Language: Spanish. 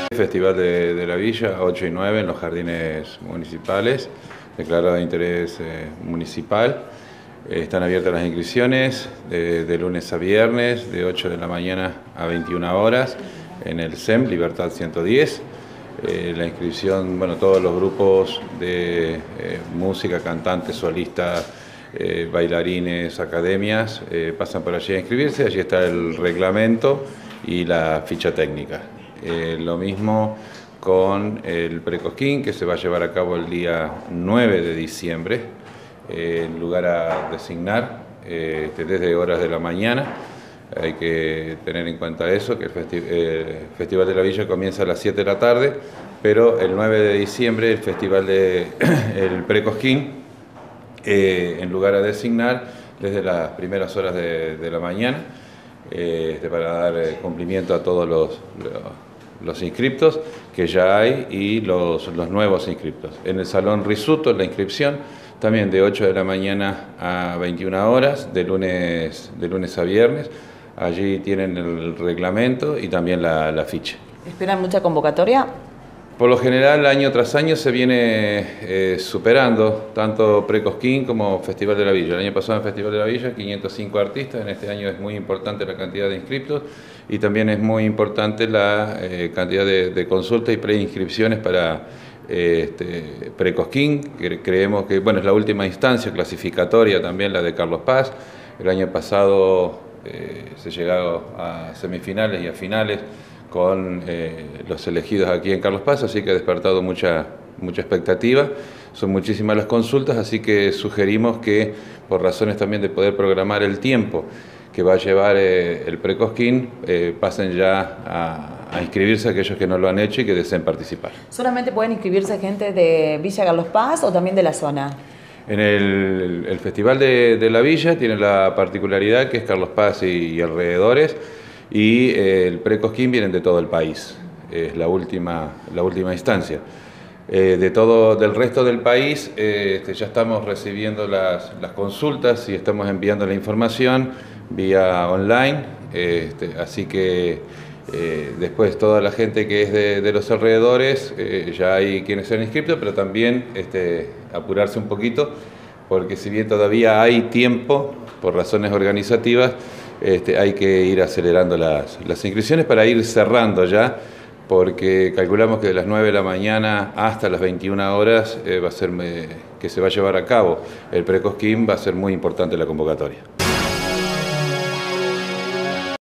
Festival de la Villa, 8 y 9 en los jardines municipales, declarado de interés municipal. Están abiertas las inscripciones de lunes a viernes, de 8 de la mañana a 21 horas, en el SEM, Libertad 110. La inscripción, bueno, todos los grupos de música, cantantes, solistas, bailarines, academias, pasan por allí a inscribirse. Allí está el reglamento y la ficha técnica. Lo mismo con el Precosquín, que se va a llevar a cabo el día 9 de diciembre, en lugar a designar, desde horas de la mañana. Hay que tener en cuenta eso, que el Festival de la Villa comienza a las 7 de la tarde, pero el 9 de diciembre el Festival el Precosquín, en lugar a designar, desde las primeras horas de la mañana, para dar cumplimiento a todos los inscriptos que ya hay y los nuevos inscriptos. En el Salón Risuto, la inscripción, también de 8 de la mañana a 21 horas, de lunes a viernes. Allí tienen el reglamento y también la ficha. ¿Esperan mucha convocatoria? Por lo general, año tras año se viene superando, tanto Precosquín como Festival de la Villa. El año pasado en Festival de la Villa, 505 artistas. En este año es muy importante la cantidad de inscriptos y también es muy importante la cantidad de consultas y preinscripciones para Precosquín. Creemos que, bueno, es la última instancia clasificatoria también, la de Carlos Paz. El año pasado se llegó a semifinales y a finales con los elegidos aquí en Carlos Paz, así que ha despertado mucha expectativa. Son muchísimas las consultas, así que sugerimos que, por razones también de poder programar el tiempo que va a llevar el Precosquín, pasen ya a inscribirse aquellos que no lo han hecho y que deseen participar. ¿Solamente pueden inscribirse gente de Villa Carlos Paz o también de la zona? En el Festival de la Villa tiene la particularidad que es Carlos Paz y alrededores, y el Precosquín vienen de todo el país, es la última instancia. Del resto del país ya estamos recibiendo las consultas y estamos enviando la información vía online, así que después toda la gente que es de los alrededores, ya hay quienes se han inscrito, pero también apurarse un poquito, porque si bien todavía hay tiempo, por razones organizativas, hay que ir acelerando las inscripciones para ir cerrando ya, porque calculamos que de las 9 de la mañana hasta las 21 horas va a ser que se va a llevar a cabo el Precosquín, va a ser muy importante la convocatoria.